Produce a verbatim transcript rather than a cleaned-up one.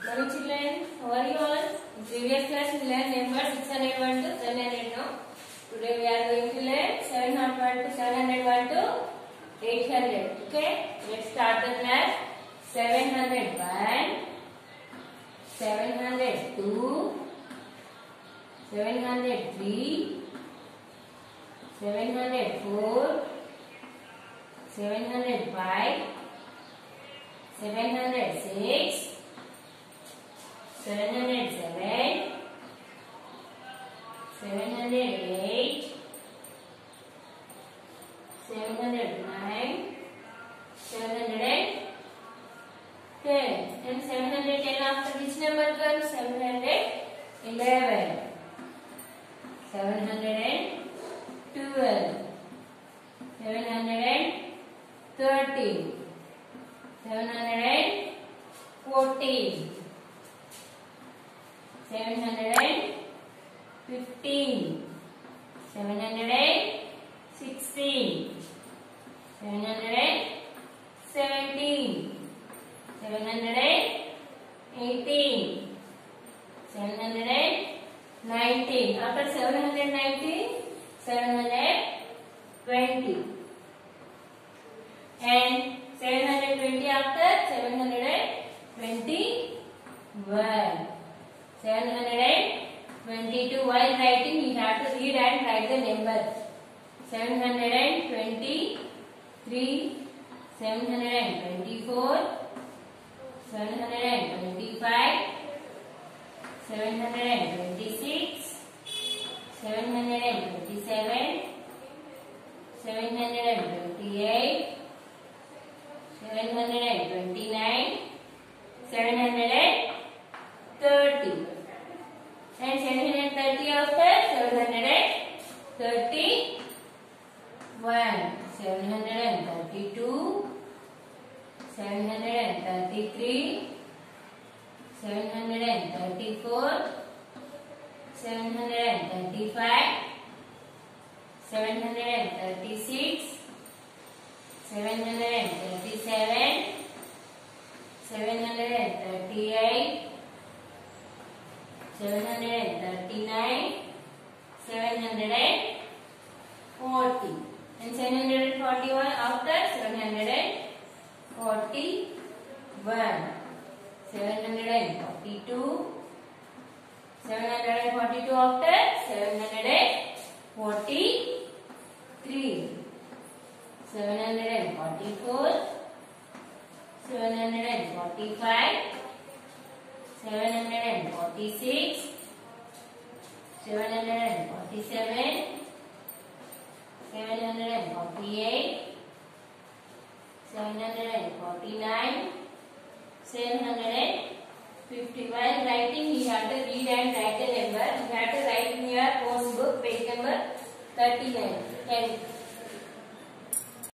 Morning children, how are you all? In previous class we learned number six hundred one to seven hundred now. Today we are going to learn seven hundred one to seven hundred one to eight hundred. Okay, let's start the class. seven hundred one, seven hundred two, seven hundred three, seven hundred four, seven hundred five, seven hundred six, seven hundred seven, seven hundred eight, seven hundred nine, seven hundred ten. And seven hundred ten after which number comes? seven hundred eleven, seven hundred twelve, seven hundred thirteen, seven hundred fourteen, seven hundred fifteen, seven hundred sixteen, seven hundred seventeen, seven hundred eighteen, seven hundred nineteen. After seven hundred nineteen, seven hundred twenty. And seven hundred twenty after seven hundred twenty-one. seven hundred twenty-two. While writing, we have to read and write the number. seven hundred twenty-three, seven hundred twenty-four, seven hundred twenty-five, seven hundred twenty-six, seven hundred twenty-seven, seven hundred twenty-eight, seven hundred twenty-nine, seven hundred thirty. And seven hundred thirty after seven hundred thirty-one, seven hundred thirty-two, seven hundred thirty-three, seven hundred thirty-four, seven hundred thirty-five, seven hundred thirty-six, seven hundred thirty-seven, seven hundred thirty-eight, seven hundred thirty-nine, seven hundred forty. And seven hundred forty-one after seven hundred forty-one, seven hundred forty-two, seven hundred forty-two after seven hundred forty-three, seven hundred forty-four, seven hundred forty-five, seven hundred forty-six, seven hundred forty-seven, seven hundred forty-eight, seven hundred forty-nine, seven hundred fifty. While writing, you have to read and write the number. You have to write in your course book, page number thirty-nine. And